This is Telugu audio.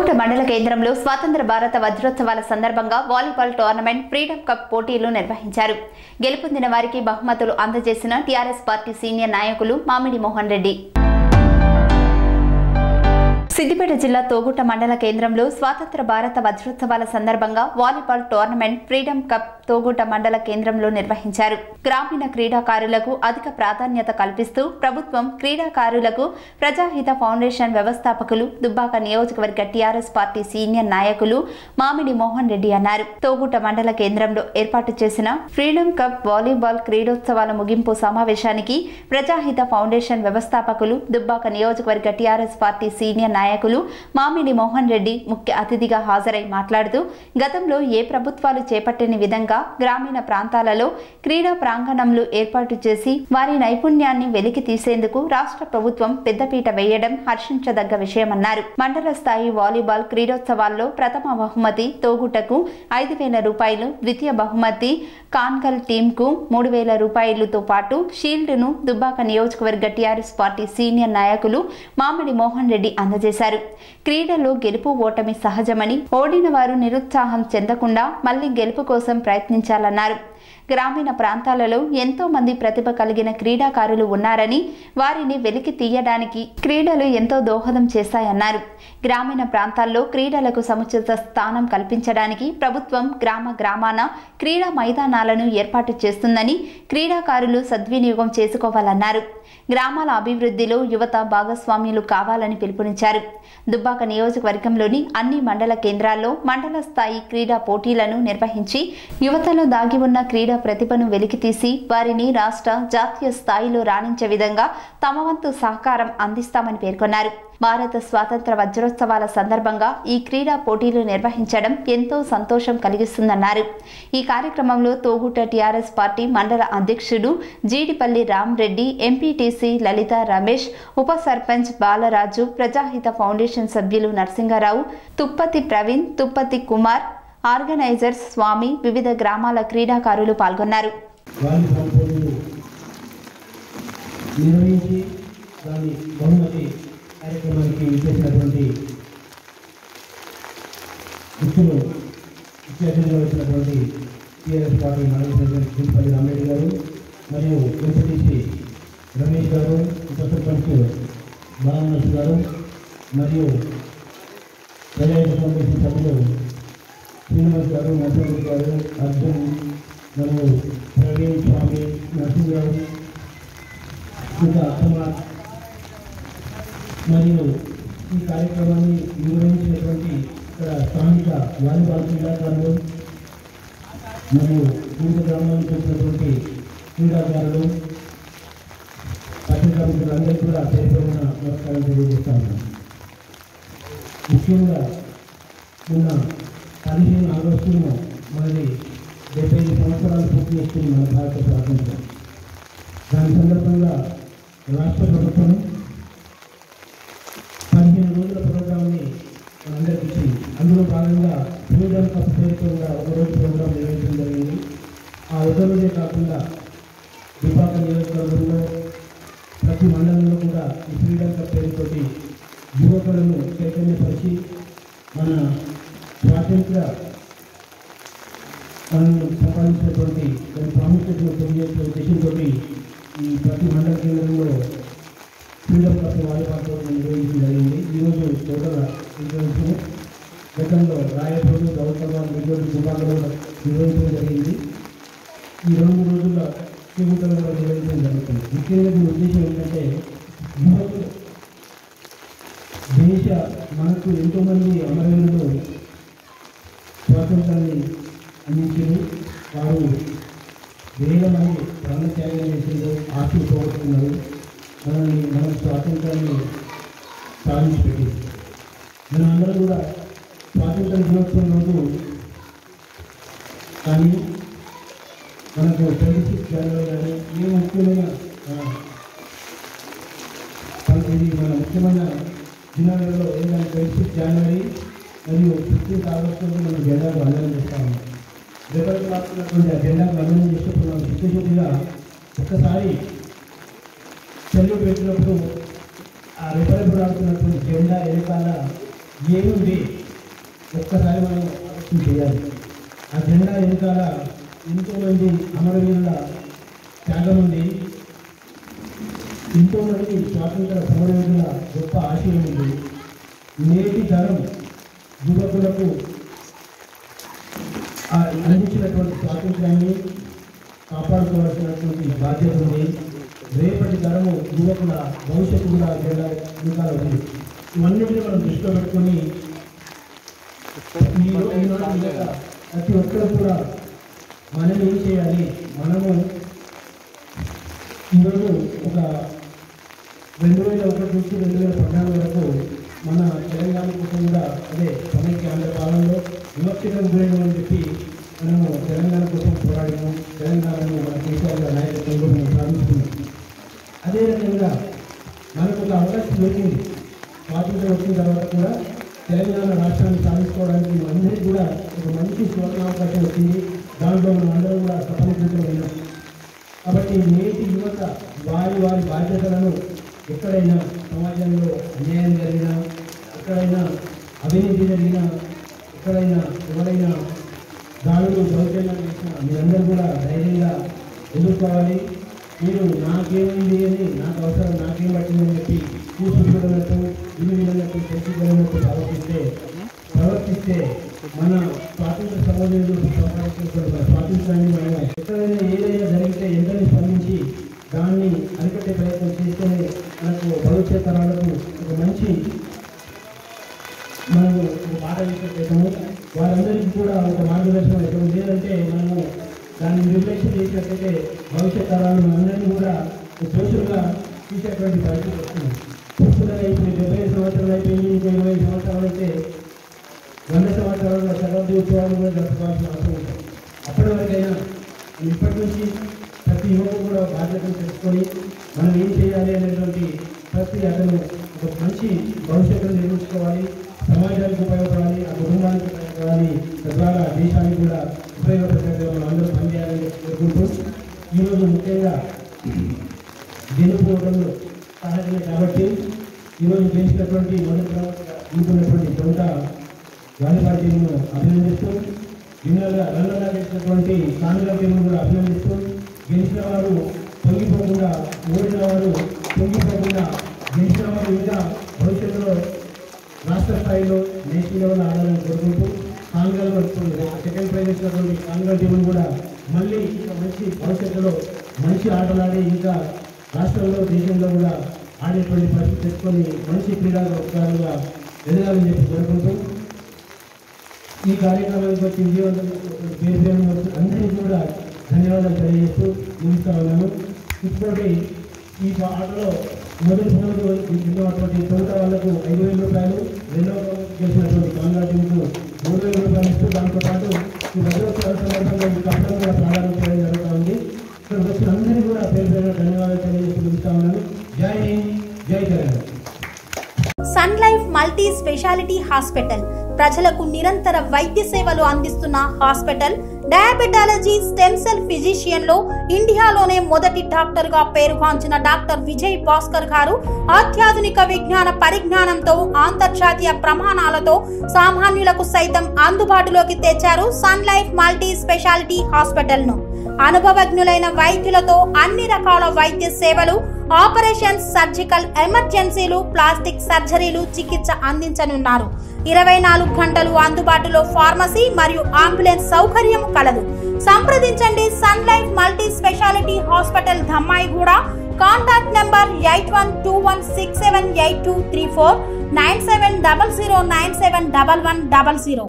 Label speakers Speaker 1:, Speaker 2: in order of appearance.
Speaker 1: తోగుట మండల కేంద్రంలో స్వాతంత్ర భారత వజ్రోత్సవాల సందర్భంగా వాలీబాల్ టోర్నమెంట్ ఫ్రీడమ్ కప్ పోటీలు నిర్వహించారు. గెలుపొందిన వారికి బహుమతులు అందజేసిన టీఆర్ఎస్ పార్టీ సీనియర్ నాయకులు మామిడి మోహన్ రెడ్డి. సిద్దిపేట జిల్లా తోగుట మండల కేంద్రంలో స్వాతంత్ర భారత వజ్రోత్సవాల సందర్భంగా volleyball tournament freedom cup Toguta మండల కేంద్రంలో నిర్వహించారు. గ్రామీణ క్రీడాకారులకు అధిక ప్రాధాన్యత కల్పిస్తూ ప్రభుత్వం క్రీడాకారులకు ప్రజాహిత ఫౌండేషన్ వ్యవస్థాపకులు దుబ్బాక నియోజకవర్గ టీఆర్ఎస్ పార్టీ సీనియర్ నాయకులు మామిడి మోహన్ రెడ్డి అన్నారు. తోగుట మండల కేంద్రంలో ఏర్పాటు చేసిన ఫ్రీడమ్ కప్ వాలీబాల్ క్రీడోత్సవాల ముగింపు సమావేశానికి ప్రజాహిత ఫౌండేషన్ వ్యవస్థాపకులు దుబ్బాక నియోజకవర్గ టీఆర్ఎస్ పార్టీ సీనియర్ నాయకులు మామిడి మోహన్ రెడ్డి ముఖ్య అతిథిగా హాజరై మాట్లాడుతూ గతంలో ఏ ప్రభుత్వాలు చేపట్టని విధంగా గ్రామీణ ప్రాంతాలలో క్రీడా ప్రాంగణంలు ఏర్పాటు చేసి వారి నైపుణ్యాన్ని వెలికి తీసేందుకు రాష్ట్ర ప్రభుత్వం పెద్దపీట వేయడం హర్షించదగ్గ విషయమన్నారు. మండల స్థాయి వాలీబాల్ క్రీడోత్సవాల్లో ప్రథమ బహుమతి తోగుటకు 5,000 రూపాయలు, ద్వితీయ బహుమతి కాన్కల్ టీంకు 3,000 రూపాయలతో పాటు షీల్డ్ను దుబ్బాక నియోజకవర్గ టీఆర్ఎస్ పార్టీ సీనియర్ నాయకులు మామిడి మోహన్ రెడ్డి అందజేశారు. క్రీడలో గెలుపు ఓటమి సహజమని, ఓడిన వారు నిరుత్సాహం చెందకుండా మళ్లీ గెలుపు కోసం ప్రయత్నించాలన్నారు. గ్రామీణ ప్రాంతాలలో ఎంతో మంది ప్రతిభ కలిగిన క్రీడాకారులు ఉన్నారని, వారిని వెలికి తీయడానికి క్రీడలు ఎంతో దోహదం చేస్తాయన్నారు. గ్రామీణ ప్రాంతాల్లో క్రీడలకు సముచిత స్థానం కల్పించడానికి ప్రభుత్వం గ్రామాన క్రీడా మైదానాలను ఏర్పాటు చేస్తుందని క్రీడాకారులు సద్వినియోగం చేసుకోవాలన్నారు. గ్రామాల అభివృద్ధిలో యువత భాగస్వామ్యులు కావాలని పిలుపునిచ్చారు. దుబ్బాక నియోజకవర్గంలోని అన్ని మండల కేంద్రాల్లో మండల స్థాయి క్రీడా పోటీలను నిర్వహించి యువతలో దాగి ఉన్న క్రీడా ప్రతిభను వెలికితీసి వారిని రాష్ట్ర, జాతీయ స్థాయిలో రాణించే విధంగా తమ వంతు సహకారం అందిస్తామని పేర్కొన్నారు. భారత స్వాతంత్ర వజ్రోత్సవాల సందర్భంగా ఈ క్రీడా పోటీలు నిర్వహించడం ఎంతో సంతోషం కలిగిస్తుందన్నారు. ఈ కార్యక్రమంలో తోగుట టీఆర్ఎస్ పార్టీ మండల అధ్యక్షుడు జీడిపల్లి రామరెడ్డి, ఎంపీటీసీ లలిత రమేష్, ఉప సర్పంచ్ బాలరాజు, ప్రజాహిత ఫౌండేషన్ సభ్యులు నరసింగారావు, తుప్పతి ప్రవీణ్, తుప్పతి కుమార్, ఆర్గనైజర్స్ స్వామి, వివిధ గ్రామాల క్రీడాకారులు పాల్గొన్నారు.
Speaker 2: కార్యక్రమానికి ఇచ్చేసినటువంటి ముఖ్యులు ముఖ్య వచ్చినటువంటి టీఆర్ఎస్ పార్టీ మండల ప్రెసిడెంట్ జీడిపల్లి రామరెడ్డి గారు మరియు ఎంపీటీసీ రమేష్ గారు, ఉప సర్పంచ్ బాలనర్స్ గారు మరియు ప్రజాహిత ఫౌండేషన్ సభ్యులు శ్రీనివాస్ గారు, నరసింహ గారు, అర్జున్ మరియు ప్రవీణ్, స్వామి, నరసింహరావు, ఇంకా అత్తమ్మ మరియు ఈ కార్యక్రమాన్ని నిర్వహించినటువంటి ఇక్కడ స్థానిక వాలీబాల్ క్రీడాకారులు మరియు వివిధ గ్రామాల నుంచి వచ్చినటువంటి క్రీడాకారులు, పత్రికా మిత్రులందరికీ కూడా పేరున నమస్కారం తెలియజేస్తాను. ముఖ్యంగా నిన్న 15 ఆగస్టున మనది 75 సంవత్సరాలు పూర్తి చేస్తుంది మన భారత స్వాతంత్రం. దాని సందర్భంగా రాష్ట్ర ప్రభుత్వం 15 రోజుల ప్రోగ్రామ్ని మనందరికీ ఇచ్చింది. అందులో భాగంగా ఫ్రీడమ్ కప్ పేరుతో కూడా ఒకరోజు ప్రోగ్రాం నిర్వహించడం జరిగింది. ఆ ఒకరోజే కాకుండా దుబ్బాక నియోజకవర్గంలో ప్రతి మండలంలో కూడా ఈ ఫ్రీడమ్ కప్ పేరుతోటి యువకులను చైతన్యపరిచి మన స్వాతంత్ర మనల్ని సంపాదించినటువంటి కొన్ని ప్రాముఖ్యతను తెలియజేసే ఉద్దేశంతో ఈ ప్రతి మండల కేంద్రంలో ఫ్రీడమ్ కప్ వాలీబాల్ టోర్నమెంట్ నిర్వహించడం జరిగింది. ఈరోజు టోటల్ నిర్వహించిన గతంలో రాయపూర్, గౌతమాబాద్, నెల్లూరు, దుబ్బాకలో నిర్వహించడం జరిగింది. ఈ 2 రోజుల శ్రీముఖంలో కూడా నిర్వహించడం జరుగుతుంది. ముఖ్యంగా దీని ఉద్దేశం ఏంటంటే యువకులు మనకు ఎంతోమంది అమరవీరులు స్వాతంత్రాన్ని అందించారు. వారు వేల మంది ప్రాణత్యాగం చేసిందో ఆశలు పోగొట్టుకున్నారు. మన స్వాతంత్రాన్ని సాధించి పెట్టింది. మనందరం కూడా స్వాతంత్ర దినోత్సవం రోజు కానీ మనకు 26 జనవరి కానీ ఏ ముఖ్యమైన మన ముఖ్యమైన దినాలలో ఏంటంటే 26 జనవరి మరియు 15 ఆగస్టు మనం జెండాకు వందనం చేస్తాము. రేపటి మాత్రమైనటువంటి ఆ జెండాకు వందనం చేసినప్పుడు మనం చిత్తశుద్ధిగా ఒక్కసారి సెల్యూట్ పెట్టినప్పుడు ఆ రెపరెపలాడుతున్నటువంటి జెండా వెనకాల ఏముంది ఒక్కసారి మనం ఆలోచన చేయాలి. ఆ జెండా వెనకాల ఎంతోమంది అమరవీరుల త్యాగం ఉంది, ఎంతోమంది స్వాతంత్ర సమరవీరుల గొప్ప ఆశయం ఉంది. నేటి తరం యువకులకు అందించినటువంటి స్వాతంత్ర్యాన్ని కాపాడుకోవాల్సినటువంటి బాధ్యత ఉంది. రేపటి తరము యువకుల భవిష్యత్తు కూడా వెనకాల ఉంది. ఇవన్నిటిని మనం దృష్టిలో పెట్టుకొని ప్రతి ఒక్కరు కూడా మనం ఏం చేయాలి, మనము ఈరోజు ఒక 2001 నుంచి 2014 వరకు మన తెలంగాణ కోసం కూడా అదే సమైక్య ఆంధ్ర పాలనలో వివక్షతకు గురైనని చెప్పి మనము తెలంగాణ కోసం పోరాడినాం. తెలంగాణను మన కేసీఆర్ గారి నాయకత్వంలో మనం సాధిస్తున్నాం. అదే రకంగా మనకు ఒక అవకాశం దొరికింది. స్వాతంత్రం వచ్చిన తర్వాత కూడా తెలంగాణ రాష్ట్రాన్ని సాధించుకోవడానికి అందరికీ కూడా ఒక మంచి సువర్ణ అవకాశం వచ్చింది. దాంట్లో మనం అందరం కూడా సఫలీకృతం అయినాం. కాబట్టి నేటి యువత వారి వారి బాధ్యతలను ఎక్కడైనా సమాజంలో అన్యాయం జరిగినా, ఎక్కడైనా అవినీతి జరిగినా, ఎక్కడైనా ఎవరైనా దాడులు దౌర్జన్యాలు చేసినా మీరందరూ కూడా ధైర్యంగా ఎదుర్కోవాలి. మీరు నాకేమైంది అని, నాకు అవసరం నాకేం పట్టిందని చెప్పి చూసుకున్నట్టు ఇల్లు వినట్టు చేసుకున్నట్టు ప్రవర్తిస్తే మన స్వాతంత్ర సమాజంలో సంపాదించినటువంటి స్వాతంత్రాన్ని మనం ఎక్కడైనా ఏదైనా జరిగితే ఎంతని స్పందించి దాన్ని అరికట్టే ప్రయత్నం చేస్తేనే మనకు భవిష్యత్ తరాలకు ఒక మంచి మనము బాట వేసేటము. వారందరికీ కూడా ఒక మార్గదర్శనం ఎక్కడ లేదంటే మనము దాన్ని నిర్లక్ష్యం చేసినట్లయితే భవిష్యత్ తరాలు మనందరినీ కూడా దోషులుగా తీసేటువంటి పరిస్థితి వస్తుంది. ప్రస్తుతంగా ఇప్పుడు 75 సంవత్సరాలు అయిపోయింది. ఇంకా 25 సంవత్సరాలు అయితే 100 సంవత్సరాల శతాబ్ది ఉత్సవాలు కూడా జరుపుకోవాల్సిన అవసరం ఉంటుంది. అప్పటి వరకైనా ఇప్పటి నుంచి ప్రతి యువకుడు కూడా బాధ్యతను తెలుసుకొని మనం ఏం చేయాలి అనేటువంటి ప్రతి అతను ఒక మంచి భవిష్యత్తును నిర్మించుకోవాలి, సమాజానికి ఉపయోగపడాలి, ఆ కుటుంబానికి ఉపయోగపడాలి, తద్వారా దేశానికి కూడా ఉపయోగపడే మనం అందరూ పనిచేయాలని కోరుకుంటూ ఈరోజు ముఖ్యంగా గెలుపుకోవడంలో సహజమే కాబట్టి ఈరోజు గెలిచినటువంటి మొదటి ఉంటున్నటువంటి తొంట వాలీబాల్ టీంను అభినందిస్తూ, రన్నుగా గెలిచినటువంటి కాంగ్రెస్ టీంను కూడా అభినందిస్తూ, గెలిచిన వారు పొంగిపోకుండా, ఓడిన వారు పొంగిపోకుండా, గెలిచిన వారు ఇంకా భవిష్యత్తులో రాష్ట్ర స్థాయిలో నేషనల్ లెవెల్ ఆడాలని కోరుకుంటూ కాంగ్రెస్ సెకండ్ ప్రైజ్ ఇచ్చినటువంటి కాంగ్రెస్ టీంను కూడా మళ్ళీ ఇంకా మంచి భవిష్యత్తులో మంచి ఆటలాడి ఇంకా రాష్ట్రంలో దేశంలో కూడా ఆడేటువంటి పరిస్థితి తెచ్చుకొని మంచి క్రీడాకారులుగా ఎదగాలని చెప్పి కోరుకుంటూ ఈ కార్యక్రమానికి వచ్చి విజయవంతం పేరు అందరికీ కూడా ధన్యవాదాలు తెలియజేస్తూ ముగిస్తా ఉన్నాను. ఇప్పటి ఈ ఆటలో మొదటి ఉన్నటువంటి తొలుత వాళ్లకు 5,000 రూపాయలు, రెండవ చేసినటువంటి కాంగ్రెస్ టీంకు 3,000 రూపాయలు ఇస్తూ దాంతోపాటు ఈ భద్రోత్సవ సందర్భంగా ఈ కప్పడం కూడా ప్రారంభించడం జరుగుతూ ఉంది. ఇక్కడ వచ్చిన అందరికీ కూడా పేరు పేరు ధన్యవాదాలు తెలియజేస్తూ ముగిస్తా ఉన్నాను. Jai Hind, Jai Telangana.
Speaker 3: Sun Life multi speciality hospital ప్రజలకు నిరంతర వైద్య సేవలు అందిస్తున్న hospital. Diabetology, stem cell physician లో ఇండియాలోనే మొదటి డాక్టర్ గా పేరుగాంచిన డాక్టర్ విజయ్ భాస్కర్ గారు అత్యాధునిక విజ్ఞాన పరిజ్ఞానంతో అంతర్జాతీయ ప్రమాణాలతో సామాన్యులకు సైతం అందుబాటులోకి తెచ్చారు Sun Life multi speciality hospital ను. అనుభవజ్ఞులైన వైద్యులతో అన్ని రకాల వైద్య సేవలు, ఆపరేషన్స్, సర్జికల్ ఎమర్జెన్సీలు, ప్లాస్టిక్ సర్జరీలు, చికిత్స అందించనున్నారు. 24 గంటలు అందుబాటులో ఫార్మసీ మరియు అంబులెన్స్ సౌకర్యం కలదు. సంప్రదించండి Sun Life multi speciality hospital, Dhammaiguda. Contact number 8121678234, 9700971100.